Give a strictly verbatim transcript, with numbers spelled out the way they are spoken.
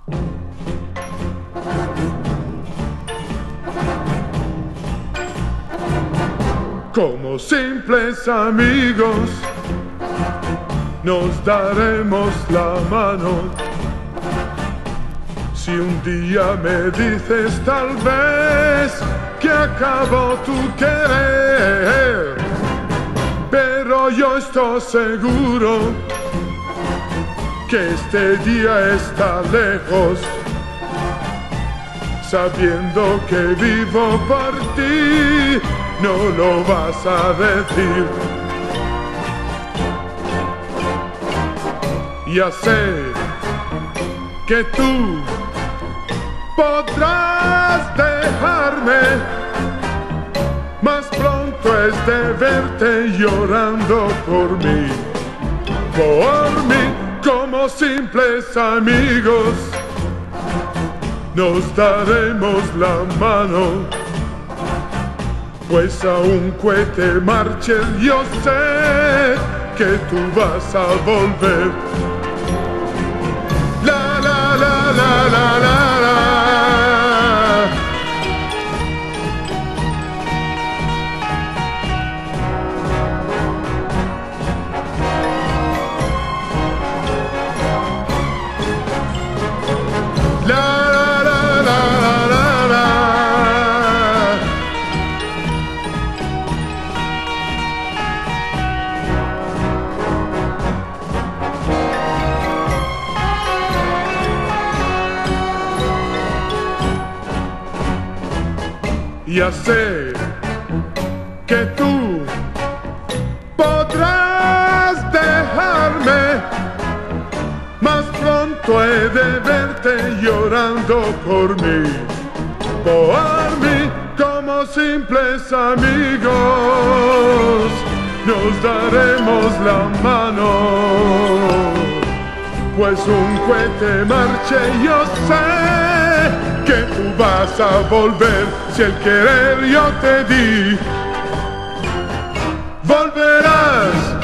Como simples amigos, nos daremos la mano. Si un día me dices tal vez que acabó tu querer, pero yo estoy seguro que este día está lejos, sabiendo que vivo por ti, no lo vas a decir. Ya sé que tú podrás dejarme, más pronto es de verte llorando por mí, por mí. Como simples amigos, nos daremos la mano, pues aunque te marches yo sé que tú vas a volver. La la la la la la la. Ya sé que tú podrás dejarme, más pronto he de verte llorando por mí, por mí. Como simples amigos, nos daremos la mano, pues un cohete marche yo sé que tú vas a volver. Si el querer yo te di, volverás.